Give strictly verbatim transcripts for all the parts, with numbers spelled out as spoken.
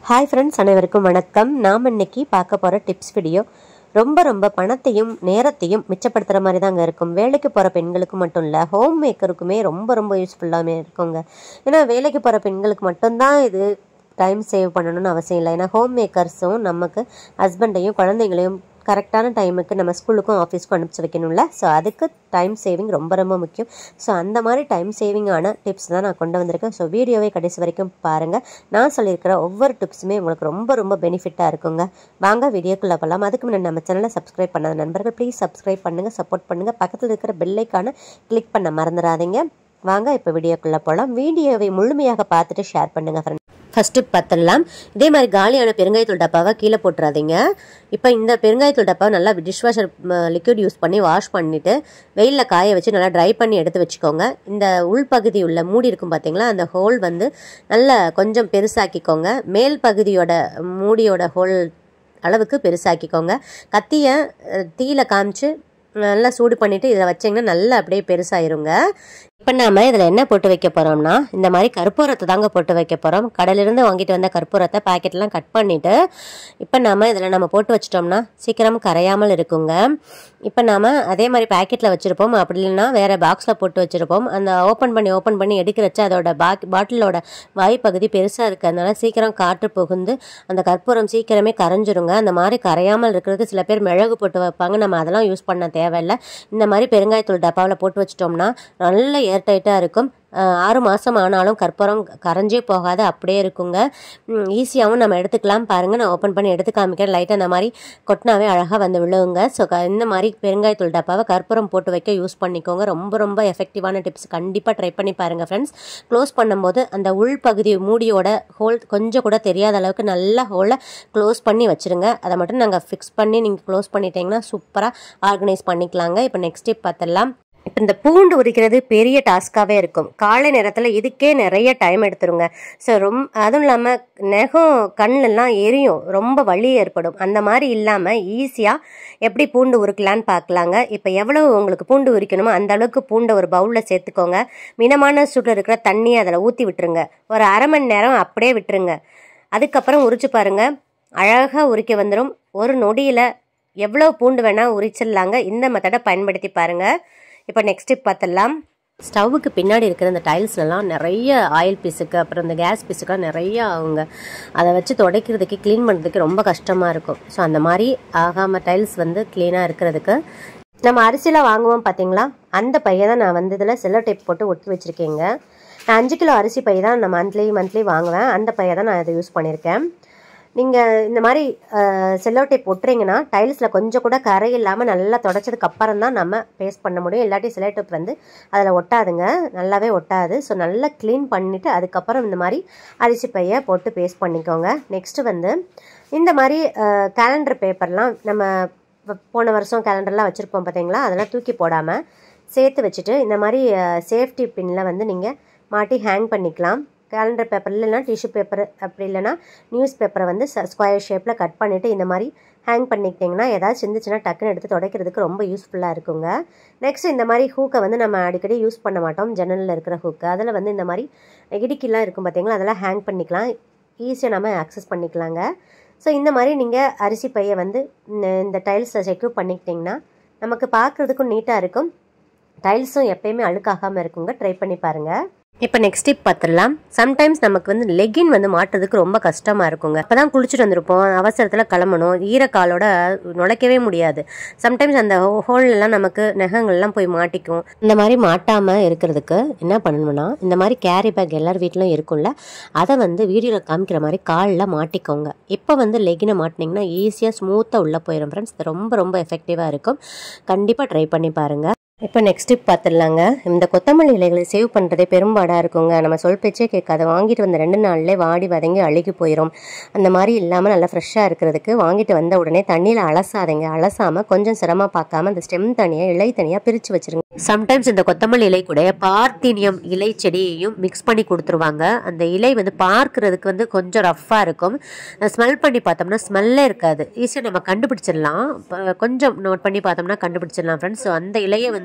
Hi friends, அனைவருக்கும் வணக்கம். நாம் இன்னைக்கு பார்க்க போகிற டிப்ஸ் வீடியோ ரொம்ப ரொம்ப பணத்தையும் நேரத்தையும் மிச்சப்படுத்துகிற மாதிரி தாங்க இருக்கும். வேலைக்கு போகிற பெண்களுக்கு மட்டும் இல்லை, ஹோம் மேக்கருக்குமே ரொம்ப ரொம்ப யூஸ்ஃபுல்லாகவே இருக்குங்க. ஏன்னா வேலைக்கு போகிற பெண்களுக்கு மட்டும்தான் இது டைம் சேவ் பண்ணணும்னு அவசியம் இல்லை. ஏன்னா ஹோம் மேக்கர்ஸும் நமக்கு ஹஸ்பண்டையும் குழந்தைங்களையும் கரெக்டான டைமுக்கு நம்ம ஸ்கூலுக்கும் ஆஃபீஸ்க்கும் அனுப்பிச்சி வைக்கணும்ல. ஸோ அதுக்கு டைம் சேவிங் ரொம்ப ரொம்ப முக்கியம். ஸோ அந்த மாதிரி டைம் சேவிங்கான டிப்ஸ் தான் நான் கொண்டு வந்திருக்கேன். ஸோ வீடியோவை கடைசி வரைக்கும் பாருங்கள். நான் சொல்லியிருக்கிற ஒவ்வொரு டிப்ஸுமே உங்களுக்கு ரொம்ப ரொம்ப பெனிஃபிட்டாக இருக்குங்க. வாங்க வீடியோக்குள்ளே போகலாம். அதுக்கு முன்னாடி நம்ம சேனலை சப்ஸ்கிரைப் பண்ணாத நண்பர்கள் ப்ளீஸ் சப்ஸ்கிரைப் பண்ணுங்கள், சப்போர்ட் பண்ணுங்கள். பக்கத்தில் இருக்கிற பெல்லைக்கான கிளிக் பண்ண மறந்துடாதீங்க. வாங்க இப்போ வீடியோக்குள்ளே போகலாம். வீடியோவை முழுமையாக பார்த்துட்டு ஷேர் பண்ணுங்கள் ஃப்ரெண்ட். ஃபஸ்ட்டு பார்த்துடலாம். இதே மாதிரி காலியான பெருங்காயத்தூள் டப்பாவை கீழே போட்டுறாதீங்க. இப்போ இந்த பெருங்காயத்தூள் டப்பாவை நல்லா டிஷ்வாஷர் லிக்விட் யூஸ் பண்ணி வாஷ் பண்ணிவிட்டு வெயிலில் காய வச்சு நல்லா ட்ரை பண்ணி எடுத்து வச்சுக்கோங்க. இந்த உள்பகுதி உள்ள மூடி இருக்கும் பார்த்தீங்களா, அந்த ஹோல் வந்து நல்லா கொஞ்சம் பெருசாக்கிக்கோங்க. மேல் பகுதியோட மூடியோட ஹோல் அளவுக்கு பெருசாக்கிக்கோங்க. கத்தியை தீயில காமிச்சு நல்லா சூடு பண்ணிவிட்டு இதில் வச்சிங்கன்னா நல்லா அப்படியே பெருசாயிருங்க. இப்போ நாம் இதில் என்ன போட்டு வைக்க போகிறோம்னா, இந்த மாதிரி கற்பூரத்தை தாங்க போட்டு வைக்க போகிறோம். கடையிலிருந்து வாங்கிட்டு வந்த கற்பூரத்தை பாக்கெட்லாம் கட் பண்ணிவிட்டு இப்போ நாம் இதில் நம்ம போட்டு வச்சிட்டோம்னா சீக்கிரம் கரையாமல் இருக்குங்க. இப்போ நாம் அதே மாதிரி பேக்கெட்டில் வச்சுருப்போம், அப்படி இல்லைன்னா வேறு பாக்ஸில் போட்டு வச்சுருப்போம். அந்த ஓப்பன் பண்ணி ஓப்பன் பண்ணி எடுக்கிறச்ச அதோட பாக் பாட்டிலோட வாய் பகுதி பெருசாக இருக்கிறதுனால சீக்கிரம் காற்று புகுந்து அந்த கற்பூரம் சீக்கிரமே கரைஞ்சிருங்க. அந்த மாதிரி கரையாமல் இருக்கிறதுக்கு சில பேர் மிளகு போட்டு வைப்பாங்க. நம்ம அதெல்லாம் யூஸ் பண்ண தேவையில்லை. இந்த மாதிரி பெருங்காயத்தூள் டப்பாவில் போட்டு வச்சிட்டோம்னா நல்ல ஏர்டைட்டாக இருக்கும். ஆறு மாதம் ஆனாலும் கற்பூரம் கரைஞ்சே போகாது, அப்படியே இருக்குங்க. ஈஸியாகவும் நம்ம எடுத்துக்கலாம். பாருங்கள், நான் ஓப்பன் பண்ணி எடுத்து காமிக்கிறேன். லைட்டாக அந்த மாதிரி கொட்டினாவே அழகாக வந்து விழுவுங்க. ஸோ இந்த மாதிரி பெருங்காயத்தூள் டப்பாவை கற்பூரம் போட்டு வைக்க யூஸ் பண்ணிக்கோங்க. ரொம்ப ரொம்ப எஃபெக்டிவான டிப்ஸ். கண்டிப்பாக ட்ரை பண்ணி பாருங்கள் ஃப்ரெண்ட்ஸ். க்ளோஸ் பண்ணும்போது அந்த உள்பகுதி மூடியோட ஹோல் கொஞ்சம் கூட தெரியாத அளவுக்கு நல்லா ஹோலை க்ளோஸ் பண்ணி வச்சுருங்க. அதை மட்டும் நாங்கள் ஃபிக்ஸ் பண்ணி நீங்கள் க்ளோஸ் பண்ணிட்டீங்கன்னா சூப்பராக ஆர்கனைஸ் பண்ணிக்கலாங்க. இப்போ நெக்ஸ்ட் டிப் பார்த்துடலாம். இப்போ இந்த பூண்டு உரிக்கிறது பெரிய டாஸ்காகவே இருக்கும். காலை நேரத்தில் இதுக்கே நிறைய டைம் எடுத்துருங்க. ஸோ ரொம்ப அதுவும் இல்லாமல் நெகம் கண்ணெல்லாம் எரியும், ரொம்ப வலி ஏற்படும். அந்த மாதிரி இல்லாமல் ஈஸியாக எப்படி பூண்டு உரிக்கலான்னு பார்க்கலாங்க. இப்போ எவ்வளவு உங்களுக்கு பூண்டு உரிக்கணுமோ அந்த அளவுக்கு பூண்டை ஒரு பவுலில் சேர்த்துக்கோங்க. மிதமான சூட்டில் இருக்கிற தண்ணியை அதில் ஊற்றி விட்டுருங்க. ஒரு அரை மணி நேரம் அப்படியே விட்டுருங்க. அதுக்கப்புறம் உரிச்சு பாருங்கள், அழகாக உரிக்க வந்துடும். ஒரு நொடியில் எவ்வளோ பூண்டு வேணால் உரிச்சிடலாங்க. இந்த மெத்தடை பயன்படுத்தி பாருங்கள். இப்போ நெக்ஸ்ட் டிப் பார்த்துடலாம். ஸ்டவ்வுக்கு பின்னாடி இருக்கிற இந்த டைல்ஸ்லாம் நிறைய ஆயில் பீஸுக்கு அப்புறம் இந்த கேஸ் பீஸுக்கெலாம் நிறைய ஆகுங்க. அதை வச்சு துடைக்கிறதுக்கு க்ளீன் பண்ணுறதுக்கு ரொம்ப கஷ்டமாக இருக்கும். ஸோ அந்த மாதிரி ஆகாமல் டைல்ஸ் வந்து க்ளீனாக இருக்கிறதுக்கு நம்ம அரிசியில் வாங்குவோம் பார்த்தீங்களா, அந்த பையை தான் நான் வந்து இதில் செல்லோ டேப் போட்டு ஒட்டி வச்சுருக்கேங்க. நான் அஞ்சு கிலோ அரிசி பை தான் நான் மந்த்லி மந்த்லி வாங்குவேன். அந்த பையை தான் நான் இதை யூஸ் பண்ணியிருக்கேன். நீங்கள் இந்த மாதிரி செல்லோ டேப் ஒட்டுறீங்கன்னா டைல்ஸில் கொஞ்சம் கூட கரை இல்லாமல் நல்லா தொடச்சதுக்கு அப்புறம் தான் நம்ம பேஸ்ட் பண்ண முடியும். இல்லாட்டி செல்லோ டேப் வந்து அதில் ஒட்டாதுங்க, நல்லாவே ஒட்டாது. ஸோ நல்லா க்ளீன் பண்ணிவிட்டு அதுக்கப்புறம் இந்த மாதிரி அரிசி பையை போட்டு பேஸ்ட் பண்ணிக்கோங்க. நெக்ஸ்ட்டு வந்து இந்த மாதிரி கேலண்டர் பேப்பர்லாம் நம்ம போன வருஷம் கேலண்டர்லாம் வச்சுருப்போம் பார்த்தீங்களா, அதெல்லாம் தூக்கி போடாமல் சேர்த்து வச்சுட்டு இந்த மாதிரி சேஃப்டி பின்னில் வந்து நீங்கள் மாட்டி ஹேங் பண்ணிக்கலாம். கேலண்டர் பேப்பர் இல்லைன்னா டிஷ்யூ பேப்பர், அப்படி இல்லைன்னா நியூஸ் பேப்பரை வந்து ஸ்கொயர் ஷேப்பில் கட் பண்ணிவிட்டு இந்த மாதிரி ஹேங் பண்ணிக்கிட்டிங்கன்னா ஏதாவது சிந்துச்சுன்னா டக்குன்னு எடுத்து துடைக்கிறதுக்கு ரொம்ப யூஸ்ஃபுல்லாக இருக்குங்க. நெக்ஸ்ட் இந்த மாதிரி ஹூக்கை வந்து நம்ம அடிக்கடி யூஸ் பண்ண மாட்டோம். ஜன்னலில் இருக்கிற ஹூக்கு அதில் வந்து இந்த மாதிரி இடுக்கிலாம் இருக்கும் பார்த்தீங்களா, அதெல்லாம் ஹேங் பண்ணிக்கலாம். ஈஸியாக நம்ம ஆக்சஸ் பண்ணிக்கலாங்க. ஸோ இந்த மாதிரி நீங்கள் அரிசி பையை வந்து இந்த டைல்ஸை செக்யூர் பண்ணிக்கிட்டிங்கன்னா நமக்கு பார்க்குறதுக்கும் நீட்டாக இருக்கும். டைல்ஸும் எப்பயுமே அழுக்காகாமல் இருக்குங்க. ட்ரை பண்ணி பாருங்கள். இப்போ நெக்ஸ்ட் டிப் பார்த்துடலாம். சம்டைம்ஸ் நமக்கு வந்து லெகின் வந்து மாட்டுறதுக்கு ரொம்ப கஷ்டமாக இருக்குங்க. அப்போ தான் குளிச்சுட்டு வந்திருப்போம், அவசரத்தில் கிளம்பணும், ஈரக்காலோட நுழைக்கவே முடியாது. சம்டைம்ஸ் அந்த ஹோல்லாம் நமக்கு நகங்கள்லாம் போய் மாட்டிக்கும். இந்த மாதிரி மாட்டாமல் இருக்கிறதுக்கு என்ன பண்ணணும்னா, இந்த மாதிரி கேரி பேக் எல்லார் வீட்டிலும் இருக்கும்ல, அதை வந்து வீடியோவில் காமிக்கிற மாதிரி காலில் மாட்டிக்கோங்க. இப்போ வந்து லெகினை மாட்டினீங்கன்னா ஈஸியாக ஸ்மூத்தாக உள்ளே போயிடும் ஃப்ரெண்ட்ஸ். இது ரொம்ப ரொம்ப எஃபெக்டிவாக இருக்கும். கண்டிப்பாக ட்ரை பண்ணி பாருங்கள். இப்போ நெக்ஸ்ட் டிப் பார்த்துடலாங்க. இந்த கொத்தமல்லி இலைகளை சேவ் பண்ணுறதே பெரும்பாடாக இருக்குங்க. நம்ம சொல் பேச்சே கேட்காத வாங்கிட்டு வந்த ரெண்டு நாள்லேயே வாடி வதங்கி அழுகி போயிடும். அந்த மாதிரி இல்லாமல் நல்லா ஃப்ரெஷ்ஷாக இருக்கிறதுக்கு வாங்கிட்டு வந்த உடனே தண்ணியில் அலசாதீங்க. அலசாமல் கொஞ்சம் சிரமம் பார்க்காம அந்த ஸ்டெம் தனியாக இலை தனியாக பிரித்து வச்சுருங்க. சம்டைம்ஸ் இந்த கொத்தமல்லி இலை கூட பார்த்தீனியம் இலை செடியையும் மிக்ஸ் பண்ணி கொடுத்துருவாங்க. அந்த இலை வந்து பார்க்கறதுக்கு வந்து கொஞ்சம் ரஃப்பாக இருக்கும். ஸ்மெல் பண்ணி பார்த்தோம்னா ஸ்மெல்லே இருக்காது. ஈஸியாக நம்ம கண்டுபிடிச்சிடலாம். கொஞ்சம் நோட் பண்ணி பார்த்தோம்னா கண்டுபிடிச்சிடலாம் ஃப்ரெண்ட்ஸ். ஸோ அந்த இலையை வந்து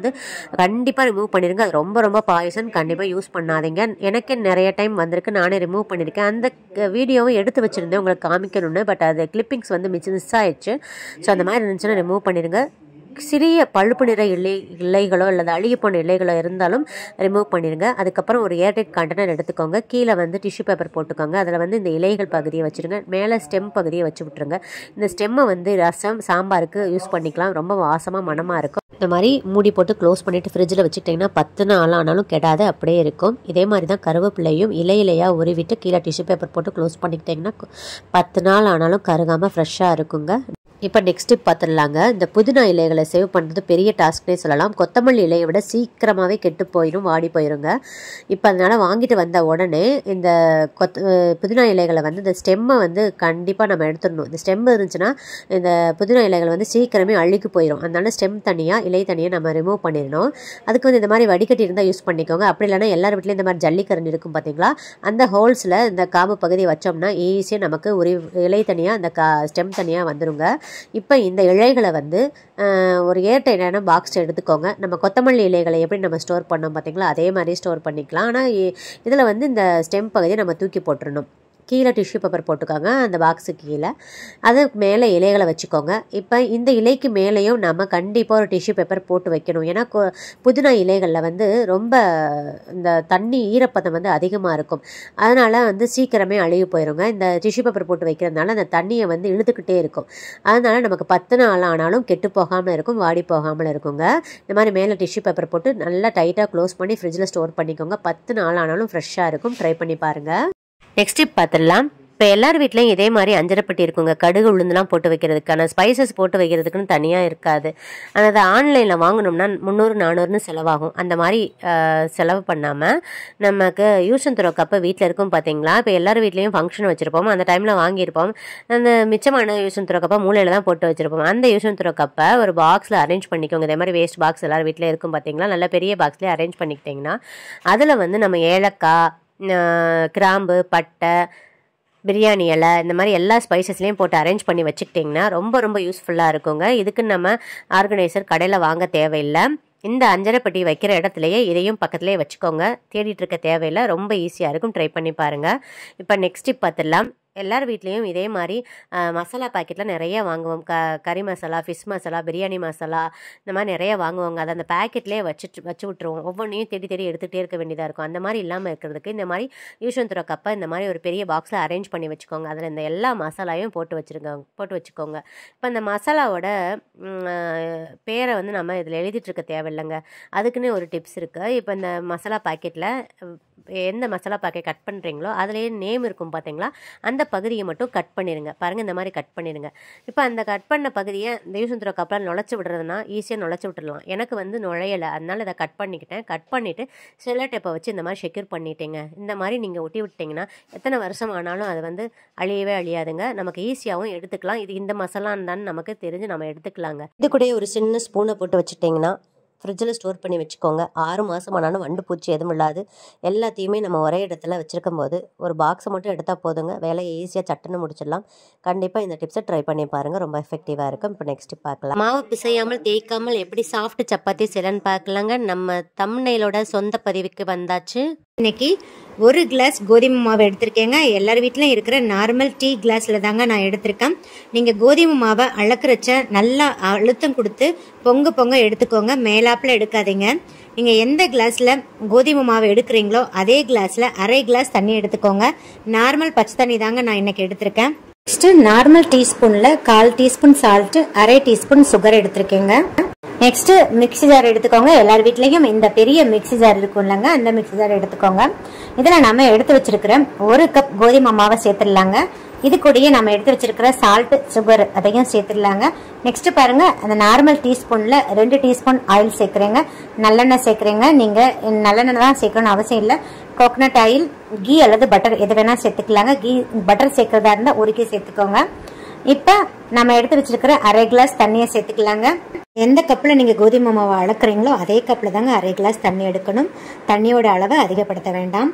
வந்து கண்டிப்பாக ரிமூவ் பண்ணிடுங்க. அது ரொம்ப ரொம்ப பாய்சன், கண்டிப்பாக யூஸ் பண்ணாதீங்க. எனக்கே நிறைய டைம் வந்திருக்கு, நானே ரிமூவ் பண்ணியிருக்கேன். அந்த வீடியோவும் எடுத்து வச்சுருந்தேன் உங்களுக்கு காமிக்கணும்னு, பட் அது கிளிப்பிங்ஸ் வந்து மிஸ் மிஸ் ஆயிடுச்சு. ஸோ அந்த மாதிரி இருந்துச்சுன்னா ரிமூவ் பண்ணிடுங்க. சிறிய பழுப்பு நிற இலை இலைகளோ அல்லது அழுகி போன இலைகளோ இருந்தாலும் ரிமூவ் பண்ணிடுங்க. அதுக்கப்புறம் ஒரு ஏர்டைட் கண்டெய்னர் எடுத்துக்கோங்க. கீழே வந்து டிஷ்யூ பேப்பர் போட்டுக்கோங்க. அதில் வந்து இந்த இலைகள் பகுதியை வச்சுருங்க. மேலே ஸ்டெம் பகுதியை வச்சு விட்ருங்க. இந்த ஸ்டெம்மை வந்து ரசம் சாம்பாருக்கு யூஸ் பண்ணிக்கலாம். ரொம்ப வாசமாக மனமாக இருக்கும். இந்த மாதிரி மூடி போட்டு க்ளோஸ் பண்ணிவிட்டு ஃப்ரிட்ஜில் வச்சுக்கிட்டிங்கன்னா பத்து நாள் ஆனாலும் கெடாது, அப்படியே இருக்கும். இதே மாதிரி தான் கருவேப்பிலையும் இலை இலையாக உருவிட்டு கீழே டிஷ்யூ பேப்பர் போட்டு க்ளோஸ் பண்ணிக்கிட்டிங்கன்னா பத்து நாள் ஆனாலும் கருகாமல் ஃப்ரெஷ்ஷாக இருக்குங்க. இப்போ நெக்ஸ்ட் டிப் பார்த்துடலாங்க. இந்த புதினா இலைகளை சேவ் பண்ணுறது பெரிய டாஸ்க்னே சொல்லலாம். கொத்தமல்லி இலையை விட சீக்கிரமாகவே கெட்டு போயிடும், வாடி போயிருங்க. இப்போ அதனால் வாங்கிட்டு வந்த உடனே இந்த கொத்த புதினா இலைகளை வந்து இந்த ஸ்டெம்மை வந்து கண்டிப்பாக நம்ம எடுத்துடணும். இந்த ஸ்டெம் இருந்துச்சுன்னா இந்த புதினா இலைகள் வந்து சீக்கிரமே அழுகி போயிடும். அதனால ஸ்டெம் தனியாக இலை தனியாக நம்ம ரிமூவ் பண்ணிடணும். அதுக்கு வந்து இந்த மாதிரி வடிகட்டி இருந்தால் யூஸ் பண்ணிக்கோங்க. அப்படி இல்லைனா எல்லார் வீட்லேயும் இந்த மாதிரி ஜல்லிக்கரண்டி இருக்கும் பார்த்தீங்களா, அந்த ஹோல்ஸில் இந்த காம்பு பகுதியை வச்சோம்னா ஈஸியாக நமக்கு ஒரு இலை தனியாக அந்த கா ஸ்டெம் தனியாக வந்துடுங்க. இப்போ இந்த இலைகளை வந்து ஒரு ஏர்டைட்டான பாக்ஸ் எடுத்துக்கோங்க. நம்ம கொத்தமல்லி இலைகளை எப்படி நம்ம ஸ்டோர் பண்ணோம் பார்த்தீங்களா, அதே மாதிரி ஸ்டோர் பண்ணிக்கலாம். ஆனால் இதில் வந்து இந்த ஸ்டெம் பகுதியை நம்ம தூக்கி போட்டுடணும். கீழே டிஷ்யூ பேப்பர் போட்டுக்கோங்க அந்த பாக்ஸுக்கு கீழே. அதுக்கு மேலே இலைகளை வச்சுக்கோங்க. இப்போ இந்த இலைக்கு மேலேயும் நம்ம கண்டிப்பாக ஒரு டிஷ்யூ பேப்பர் போட்டு வைக்கணும். ஏன்னா புதினா இலைகளில் வந்து ரொம்ப இந்த தண்ணி ஈரப்பதம் வந்து அதிகமாக இருக்கும். அதனால் வந்து சீக்கிரமே அழுகி போயிடுங்க. இந்த டிஷ்யூ பேப்பர் போட்டு வைக்கிறதுனால அந்த தண்ணியை வந்து இழுத்துக்கிட்டே இருக்கும். அதனால் நமக்கு பத்து நாள் ஆனாலும் கெட்டு போகாமல் இருக்கும், வாடி போகாமல் இருக்குங்க. இந்த மாதிரி மேலே டிஷ்யூ பேப்பர் போட்டு நல்லா டைட்டாக க்ளோஸ் பண்ணி ஃப்ரிட்ஜில் ஸ்டோர் பண்ணிக்கோங்க. பத்து நாள் ஆனாலும் ஃப்ரெஷ்ஷாக இருக்கும். ட்ரை பண்ணி பாருங்கள். நெக்ஸ்ட் டிப் பார்த்துடலாம். இப்போ எல்லார் வீட்லையும் இதே மாதிரி அஞ்சரைப்பட்டி இருக்குங்க. கடுகு உளுந்துலாம் போட்டு வைக்கிறதுக்கான ஸ்பைசஸ் போட்டு வைக்கிறதுக்குன்னு தனியாக இருக்காது. அதாவது ஆன்லைனில் வாங்கினோம்னா முந்நூறு நானூறுன்னு செலவாகும். அந்த மாதிரி செலவு பண்ணாமல் நமக்கு யூஸ் அண்ட் த்ரோ கப்பை வீட்டில் இருக்கும் பார்த்தீங்களா. இப்போ எல்லார் வீட்லேயும் ஃபங்க்ஷன் வச்சுருப்போம், அந்த டைமில் வாங்கியிருப்போம். அந்த மிச்சமான யூஸ் அண்ட் த்ரோ கப்பை மூலையில் தான் போட்டு வச்சுருப்போம். அந்த யூஸ் அண்ட் த்ரோ கப்பை ஒரு பாக்ஸில் அரேஞ்ச் பண்ணிக்கோங்க. இதே மாதிரி வேஸ்ட் பாக்ஸ் எல்லார் வீட்லேயும் இருக்கும் பார்த்தீங்களா, நல்ல பெரிய பாக்ஸ்லேயே அரேஞ்ச் பண்ணிக்கிட்டிங்கன்னா அதில் வந்து நம்ம ஏலக்காய், கிராம்பு, பட்டை, பிரியாணி இலை, இந்த மாதிரி எல்லா ஸ்பைசஸ்லேயும் போட்டு அரேஞ்ச் பண்ணி வச்சுக்கிட்டிங்கன்னா ரொம்ப ரொம்ப யூஸ்ஃபுல்லாக இருக்குங்க. இதுக்கு நம்ம ஆர்கனைசர் கடையில் வாங்க தேவையில்லை. இந்த அஞ்சரைப்பட்டி வைக்கிற இடத்துலையே இதையும் பக்கத்துலேயே வச்சுக்கோங்க. தேடிட்டு இருக்க தேவையில்லை, ரொம்ப ஈஸியாக இருக்கும். ட்ரை பண்ணி பாருங்கள். இப்போ நெக்ஸ்ட் டிப் பார்த்துடலாம். எல்லார் வீட்லேயும் இதே மாதிரி மசாலா பாக்கெட்டில் நிறைய வாங்குவோம். க கறி மசாலா, ஃபிஷ் மசாலா, பிரியாணி மசாலா, இந்த மாதிரி நிறைய வாங்குவாங்க. அதை அந்த பேக்கெட்லேயே வச்சுட்டு வச்சு விட்ருவோம். ஒவ்வொன்றையும் தேடி தேடி எடுத்துகிட்டே இருக்க வேண்டியதாக இருக்கும். அந்த மாதிரி இல்லாமல் இருக்கிறதுக்கு இந்த மாதிரி யூஸ் அண்ட் த்ரோ கப்பை இந்த மாதிரி ஒரு பெரிய பாக்ஸில் அரேஞ்ச் பண்ணி வச்சுக்கோங்க. அதில் இந்த எல்லா மசாலாவையும் போட்டு வச்சுருங்க போட்டு வச்சுக்கோங்க. இப்போ இந்த மசாலாவோட பேரை வந்து நம்ம இதில் எழுதிட்டுருக்க தேவையில்லைங்க. அதுக்குன்னு ஒரு டிப்ஸ் இருக்குது. இப்போ இந்த மசாலா பாக்கெட்டில் எந்த மசாலா பாக்கெட் கட் பண்ணுறீங்களோ அதுலேயே நேம் இருக்கும் பார்த்தீங்களா, அந்த பகுதியை மட்டும் கட் பண்ணிடுங்க. பாருங்கள், இந்த மாதிரி கட் பண்ணிடுங்க. இப்போ அந்த கட் பண்ண பகுதியை இந்த யூஸ் அண்ட் த்ரோ கப்பில் நுழைச்சி விடுறதுனா ஈஸியாக நுழைச்சி விட்டுடலாம். எனக்கு வந்து நுழையலை, அதனால் இதை கட் பண்ணிக்கிட்டேன். கட் பண்ணிவிட்டு செல்லோ டேப்பை வச்சு இந்த மாதிரி செக்யூர் பண்ணிட்டேங்க. இந்த மாதிரி நீங்கள் ஒட்டி விட்டிங்கன்னா எத்தனை வருஷம் ஆனாலும் அது வந்து அழியவே அழியாதுங்க. நமக்கு ஈஸியாகவும் எடுத்துக்கலாம். இது இந்த மசாலான்னு தான் நமக்கு தெரிஞ்சு நம்ம எடுத்துக்கலாங்க. இது கூட ஒரு சின்ன ஸ்பூனை போட்டு வச்சுட்டிங்கன்னா ஃப்ரிட்ஜில் ஸ்டோர் பண்ணி வச்சுக்கோங்க. ஆறு மாதம் ஆனாலும் வண்டு பூச்சி எதுவும் இல்லாது. எல்லாத்தையுமே நம்ம ஒரே இடத்துல வச்சுருக்கும் போது ஒரு பாக்ஸை மட்டும் எடுத்தால் போதுங்க. வேலையை ஈஸியாக சட்டுன்னு முடிச்சிடலாம். கண்டிப்பாக இந்த டிப்ஸை ட்ரை பண்ணி பாருங்கள், ரொம்ப எஃபெக்டிவாக இருக்கும். இப்போ நெக்ஸ்ட் பார்க்கலாம். மாவு பிசையாமல் தேய்க்காமல் எப்படி சாஃப்ட் சப்பாத்தி செய்யலான்னு பார்க்கலாங்க. நம்ம தம்ப்நெயிலோட சொந்த பதிவுக்கு வந்தாச்சு. இன்னைக்கு ஒரு கிளாஸ் கோதுமை மாவு எடுத்திருக்கேங்க. எல்லார் வீட்டிலும் இருக்கிற நார்மல் டீ கிளாஸில் தாங்க நான் எடுத்திருக்கேன். நீங்கள் கோதுமை மாவை அளக்குறச்ச நல்லா அழுத்தம் கொடுத்து பொங்க பொங்க எடுத்துக்கோங்க, மேலாப்பில் எடுக்காதீங்க. நீங்கள் எந்த கிளாஸில் கோதுமை மாவு எடுக்கிறீங்களோ அதே கிளாஸில் அரை கிளாஸ் தண்ணி எடுத்துக்கோங்க. நார்மல் பச்சை தண்ணி தாங்க நான் இன்னைக்கு எடுத்திருக்கேன். நெக்ஸ்ட்டு நார்மல் டீஸ்பூனில் கால் டீஸ்பூன் சால்ட்டு, அரை டீஸ்பூன் சுகர் எடுத்திருக்கேங்க. நெக்ஸ்ட் மிக்ஸி ஜார் எடுத்துக்கோங்க. எல்லார் வீட்லயும் இந்த பெரிய மிக்ஸி ஜார் இருக்கும் இல்லைங்க, அந்த மிக்ஸி ஜார் எடுத்துக்கோங்க. இதில் நம்ம எடுத்து வச்சிருக்கிற ஒரு கப் கோதுமை மாவை சேர்த்துடலாங்க. இது கூடயே நம்ம எடுத்து வச்சிருக்கிற சால்ட், சுகர் அதையும் சேர்த்துடலாங்க. நெக்ஸ்ட் பாருங்க, அந்த நார்மல் டீஸ்பூன்ல ரெண்டு டீஸ்பூன் ஆயில் சேர்க்குறேங்க. நல்லெண்ணெய் சேர்க்குறேங்க. நீங்க நல்லெண்ணெய் தான் சேர்க்கணும்னு அவசியம் இல்லை. கோகனட் ஆயில், கீ அல்லது பட்டர் எது வேணா சேர்த்துக்கலாங்க. கீ பட்டர் சேர்க்கறதா இருந்தால் உருக்கி சேர்த்துக்கோங்க. இப்போ நம்ம எடுத்து வச்சிருக்கிற அரை கிளாஸ் தண்ணியை சேர்த்துக்கலாங்க. எந்த கப்பில் நீங்கள் கோதுமை மாவை அளக்குறீங்களோ அதே கப்பில் தாங்க அரை கிளாஸ் தண்ணி எடுக்கணும். தண்ணியோட அளவை அதிகப்படுத்த வேண்டாம்.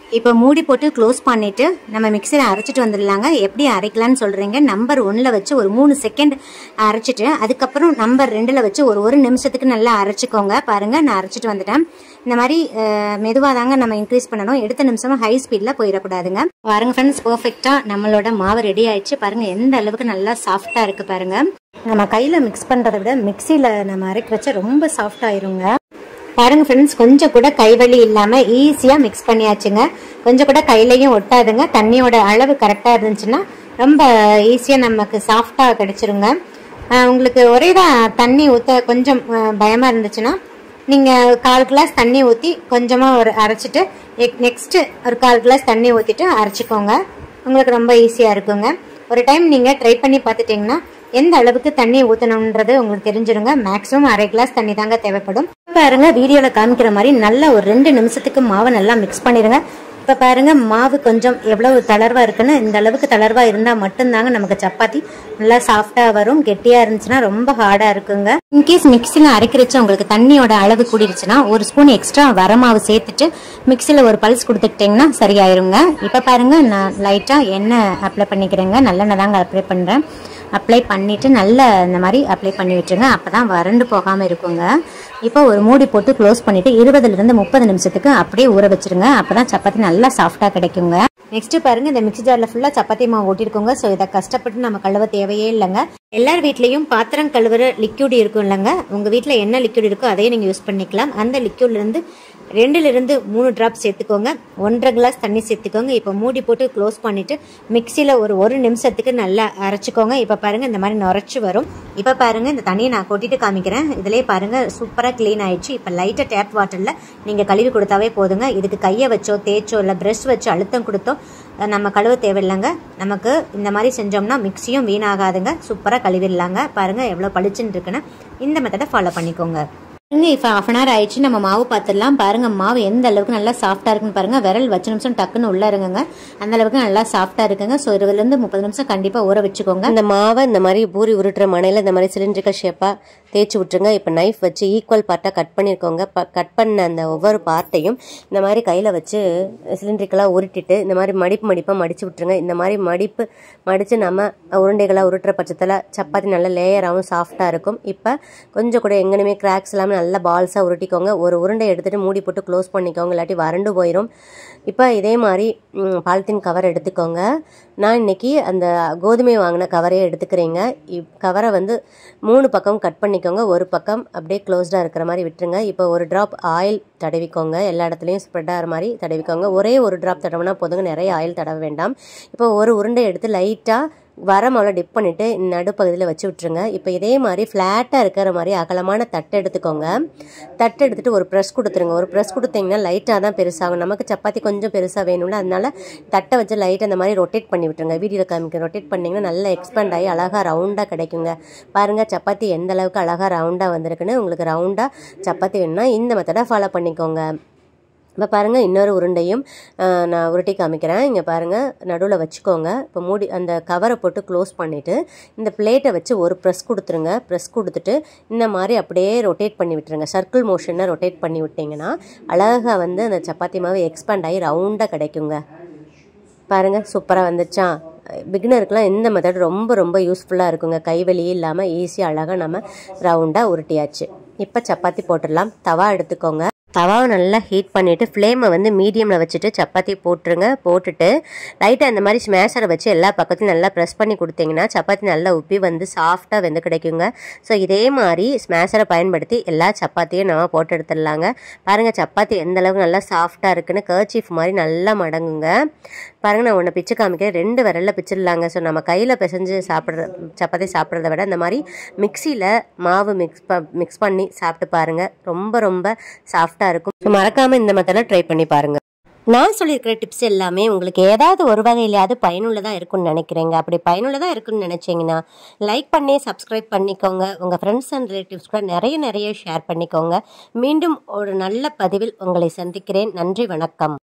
இப்போ மூடி போட்டு க்ளோஸ் பண்ணிட்டு நம்ம மிக்சியில் அரைச்சிட்டு வந்துடலாங்க. எப்படி அரைக்கலான்னு சொல்கிறீங்க. நம்பர் ஒன்றில் வச்சு ஒரு மூணு செகண்ட் அரைச்சிட்டு அதுக்கப்புறம் நம்பர் ரெண்டில் வச்சு ஒரு ஒரு நிமிஷத்துக்கு நல்லா அரைச்சிக்கோங்க. பாருங்கள், நான் அரைச்சிட்டு வந்துட்டேன். இந்த மாதிரி மெதுவாக தாங்க நம்ம இன்க்ரீஸ் பண்ணணும். எடுத்த நிமிஷமாக ஹை ஸ்பீடில் போயிடக்கூடாதுங்க. பாருங்கள் ஃப்ரெண்ட்ஸ், பர்ஃபெக்டாக நம்மளோட மாவு ரெடி ஆயிடுச்சு. பாருங்கள் எந்த அளவுக்கு நல்லா சாஃப்டாக இருக்குது பாருங்கள். நம்ம கையில் மிக்ஸ் பண்ணுறதை விட மிக்சியில் நம்ம அரைக்க வச்சா ரொம்ப சாஃப்டாயிருங்க. பாருங்க ஃப்ரெண்ட்ஸ், கொஞ்சம் கூட கைவலி இல்லாமல் ஈஸியாக மிக்ஸ் பண்ணியாச்சுங்க. கொஞ்சம் கூட கையிலையும் ஒட்டாதுங்க. தண்ணியோட அளவு கரெக்டாக இருந்துச்சுன்னா ரொம்ப ஈஸியாக நமக்கு சாஃப்டாக கிடைச்சிருங்க. உங்களுக்கு ஒரே தான் தண்ணி ஊற்ற கொஞ்சம் பயமாக இருந்துச்சுன்னா நீங்கள் கால் கிளாஸ் தண்ணி ஊற்றி கொஞ்சமாக ஒரு அரைச்சிட்டு நெக்ஸ்ட்டு ஒரு கால் கிளாஸ் தண்ணி ஊற்றிட்டு அரைச்சிக்கோங்க. உங்களுக்கு ரொம்ப ஈஸியாக இருக்குங்க. ஒரு டைம் நீங்கள் ட்ரை பண்ணி பார்த்துட்டிங்கன்னா எந்த அளவுக்கு தண்ணி ஊற்றணுன்றது உங்களுக்கு தெரிஞ்சிருங்க. மேக்ஸிமம் அரை கிளாஸ் தண்ணி தாங்க தேவைப்படும். பாருங்க, வீடியோவில் காமிக்கிற மாதிரி நல்லா ஒரு ரெண்டு நிமிஷத்துக்கு மாவை நல்லா மிக்ஸ் பண்ணிடுங்க. இப்போ பாருங்க, மாவு கொஞ்சம் எவ்வளவு தளர்வாக இருக்குன்னு, இந்த அளவுக்கு தளர்வாக இருந்தால் மட்டும்தாங்க நமக்கு சப்பாத்தி நல்லா சாஃப்டாக வரும். கெட்டியாக இருந்துச்சுன்னா ரொம்ப ஹார்டாக இருக்குங்க. இன்கேஸ் மிக்சியில் அரைக்கிறச்சு உங்களுக்கு தண்ணியோட அளவு கூடிருச்சுன்னா ஒரு ஸ்பூன் எக்ஸ்ட்ரா வரமாவு சேர்த்துட்டு மிக்சியில் ஒரு பல்ஸ் கொடுத்துக்கிட்டிங்கன்னா சரியாயிருங்க. இப்போ பாருங்க, நான் லைட்டாக எண்ணெய் அப்ளை பண்ணிக்கிறேங்க. நல்லெண்ணெய் தாங்க அப்ளை பண்ணுறேன். அப்ளை பண்ணிவிட்டு நல்லா இந்த மாதிரி அப்ளை பண்ணி விட்டுருங்க. அப்போ தான் வறண்டு போகாமல் இருக்குங்க. இப்போ ஒரு மூடி போட்டு க்ளோஸ் பண்ணிவிட்டு இருபதுலேருந்து முப்பது நிமிஷத்துக்கு அப்படியே ஊற வச்சுருங்க. அப்போ தான் சப்பாத்தி நல்லா சாஃப்டாக கிடைக்குங்க. நெக்ஸ்ட்டு பாருங்கள், இந்த மிக்ஸி ஜாரில் ஃபுல்லாக சப்பாத்தி மாவு ஓட்டிருக்கோங்க. ஸோ இதை கஷ்டப்பட்டு நம்ம கழுவ தேவையே இல்லைங்க. எல்லார் வீட்லேயும் பாத்திரம் கழுவுற லிக்யூட் இருக்கும் இல்லைங்க. உங்கள் வீட்டில் என்ன லிக்யூட் இருக்கோ அதையே நீங்கள் யூஸ் பண்ணிக்கலாம். அந்த லிக்யூட்லேருந்து ரெண்டுலேருந்து மூணு ட்ராப் சேர்த்துக்கோங்க. ஒன்றரை கிளாஸ் தண்ணி சேர்த்துக்கோங்க. இப்போ மூடி போட்டு க்ளோஸ் பண்ணிவிட்டு மிக்சியில் ஒரு ஒரு நிமிஷத்துக்கு நல்லா அரைச்சிக்கோங்க. இப்போ பாருங்கள், இந்த மாதிரி நுரைச்சி வரும். இப்போ பாருங்கள், இந்த தண்ணியை நான் கொட்டிட்டு காமிக்கிறேன். இதிலே பாருங்கள் சூப்பராக க்ளீன் ஆயிடுச்சு. இப்போ லைட்டாக டேப் வாட்டரில் நீங்கள் கழுவி கொடுத்தாவே போதுங்க. இதுக்கு கையை வச்சோ தேய்ச்சோ இல்லை ப்ரெஷ் வச்சோ அழுத்தம் கொடுத்தோ நம்ம கழுவ தேவையில்லைங்க. நமக்கு இந்த மாதிரி செஞ்சோம்னா மிக்சியும் வீணாகாதுங்க. சூப்பராக கழுவிடலாங்க. பாருங்கள் எவ்வளோ பளிச்சுன்னு இருக்குன்னு. இந்த மெத்தடை ஃபாலோ பண்ணிக்கோங்க. இப்போ ஹாஃப் அன் ஹவர் ஆயிடுச்சு. நம்ம மாவு பார்த்துடலாம். பாருங்கள், மாவு எந்த அளவுக்கு நல்லா சாஃப்டாக இருக்குன்னு பாருங்கள். விரல் வச்ச நிமிஷம் டக்குன்னு உள்ளே இருங்குங்க. அந்த அளவுக்கு நல்லா சாஃப்டாக இருக்குங்க. ஸோ இருபதுலேருந்து முப்பது நிமிஷம் கண்டிப்பாக ஊற வச்சுக்கோங்க. இந்த மாவை இந்த மாதிரி பூரி உருட்டுற மனையில் இந்த மாதிரி சிலிண்ட்ரிக்கல் ஷேப்பாக தேய்ச்சி விட்டுருங்க. இப்போ நைஃப் வச்சு ஈக்குவல் பார்ட்டாக கட் பண்ணியிருக்கோங்க. ப கட் பண்ண அந்த ஒவ்வொரு பார்ட்டையும் இந்த மாதிரி கையில் வச்சு சிலிண்ட்ரிக்கலாக உருட்டிட்டு இந்த மாதிரி மடிப்பு மடிப்பாக மடித்து விட்டுருங்க. இந்த மாதிரி மடிப்பு மடித்து நம்ம உருண்டைகளாக உருட்டுற பட்சத்தில் சப்பாத்தி நல்ல லேயராகவும் சாஃப்டாக இருக்கும். இப்போ கொஞ்சம் கூட எங்கேயுமே கிராக்ஸ் எல்லாமே நல்லா பால்ஸாக உருட்டிக்கோங்க. ஒரு உருண்டை எடுத்துகிட்டு மூடி போட்டு க்ளோஸ் பண்ணிக்கோங்க, இல்லாட்டி வறண்டு போயிடும். இப்போ இதே மாதிரி பாலித்தீன் கவர் எடுத்துக்கோங்க. நான் இன்றைக்கி அந்த கோதுமை வாங்கின கவரையே எடுத்துக்கிறேங்க. இப் கவரை வந்து மூணு பக்கம் கட் பண்ணிக்கோங்க. ஒரு பக்கம் அப்படியே க்ளோஸ்டாக இருக்கிற மாதிரி விட்டுருங்க. இப்போ ஒரு ட்ராப் ஆயில் தடவிக்கோங்க. எல்லா இடத்துலையும் ஸ்ப்ரெட் ஆகிற மாதிரி தடவிக்கோங்க. ஒரே ஒரு ட்ராப் தடவினா போதுங்க, நிறைய ஆயில் தடவ வேண்டாம். இப்போ ஒரு உருண்டை எடுத்து லைட்டாக வரமாவில் டிப் பண்ணிவிட்டு நடுப்பகுதியில் வச்சு விட்ருங்க. இப்போ இதே மாதிரி ஃப்ளாட்டாக இருக்கிற மாதிரி அகலமான தட்டை எடுத்துக்கோங்க. தட்டை எடுத்துகிட்டு ஒரு ப்ரெஸ் கொடுத்துருங்க. ஒரு ப்ரெஸ் கொடுத்தீங்கன்னா லைட்டாக தான் பெருசாகும். நமக்கு சப்பாத்தி கொஞ்சம் பெருசாக வேணும்ல, அதனால தட்டை வச்சு லைட்டாக அந்த மாதிரி ரொட்டேட் பண்ணி விட்டுருங்க. வீடியோவில் காமிக்க ரொட்டேட் பண்ணிங்கன்னா நல்லா எக்ஸ்பேண்ட் ஆகி அழகாக ரவுண்டாக கிடைக்குங்க. பாருங்கள் சப்பாத்தி எந்த அளவுக்கு அழகாக ரவுண்டாக வந்திருக்குன்னு. உங்களுக்கு ரவுண்டாக சப்பாத்தி வேணும்னா இந்த மெத்தடை ஃபாலோ பண்ணிக்கோங்க. இப்போ பாருங்கள், இன்னொரு உருண்டையும் நான் உருட்டி காமிக்கிறேன். இங்கே பாருங்கள், நடுவில் வச்சுக்கோங்க. இப்போ மூடி அந்த கவரை போட்டு க்ளோஸ் பண்ணிவிட்டு இந்த பிளேட்டை வச்சு ஒரு ப்ரெஸ் கொடுத்துருங்க. ப்ரெஸ் கொடுத்துட்டு இந்த மாதிரி அப்படியே ரொட்டேட் பண்ணி விட்டுருங்க. சர்க்கிள் மோஷனில் ரொட்டேட் பண்ணி விட்டிங்கன்னா அழகாக வந்து அந்த சப்பாத்தி மாவு எக்ஸ்பேண்ட் ஆகி ரவுண்டாக கிடைக்குங்க. பாருங்கள், சூப்பராக வந்துச்சா. பிகினருக்குலாம் இந்த மெத்தட் ரொம்ப ரொம்ப யூஸ்ஃபுல்லாக இருக்குங்க. கைவலியே இல்லாமல் ஈஸியாக அழகாக நம்ம ரவுண்டாக உருட்டியாச்சு. இப்போ சப்பாத்தி போட்டுடலாம். தவா எடுத்துக்கோங்க. தவாவை நல்லா ஹீட் பண்ணிவிட்டு ஃப்ளேமை வந்து மீடியமில் வச்சுட்டு சப்பாத்தி போட்டுருங்க. போட்டுட்டு லைட்டாக இந்த மாதிரி ஸ்மேஷரை வச்சு எல்லா பக்கத்தையும் நல்லா ப்ரெஸ் பண்ணி கொடுத்தீங்கன்னா சப்பாத்தி நல்லா உப்பி வந்து சாஃப்டாக வெந்து கிடைக்குங்க. ஸோ இதே மாதிரி ஸ்மேஷரை பயன்படுத்தி எல்லா சப்பாத்தியும் நம்ம போட்டு எடுத்துடலாங்க. பாருங்கள் சப்பாத்தி எந்த அளவுக்கு நல்லா சாஃப்டாக இருக்குன்னு கர்ச்சீஃப் மாதிரி நல்லா மடங்குங்க. பாருங்கள், நான் ஒன்று பிச்சு காமிக்கிறேன். ரெண்டு விரலில் பிச்சிடலாங்க. ஸோ நம்ம கையில் பிசைஞ்சு சாப்பிட்ற சப்பாத்தி சாப்பிட்றத விட இந்த மாதிரி மிக்சியில் மாவு மிக்ஸ் ப மிக்ஸ் பண்ணி சாப்பிட்டு பாருங்கள். ரொம்ப ரொம்ப சாஃப்டாக இருக்கும். மறக்காமல் இந்த மெத்தடை ட்ரை பண்ணி பாருங்கள். நான் சொல்லியிருக்கிற டிப்ஸ் எல்லாமே உங்களுக்கு ஏதாவது ஒரு வகையிலாவது பயனுள்ளதாக இருக்குன்னு நினைக்கிறேங்க. அப்படி பயனுள்ளதாக இருக்குன்னு நினச்சிங்கன்னா லைக் பண்ணி சப்ஸ்கிரைப் பண்ணிக்கோங்க. உங்கள் ஃப்ரெண்ட்ஸ் அண்ட் ரிலேட்டிவ்ஸ் கூட நிறைய நிறைய ஷேர் பண்ணிக்கோங்க. மீண்டும் ஒரு நல்ல பதிவில் உங்களை சந்திக்கிறேன். நன்றி, வணக்கம்.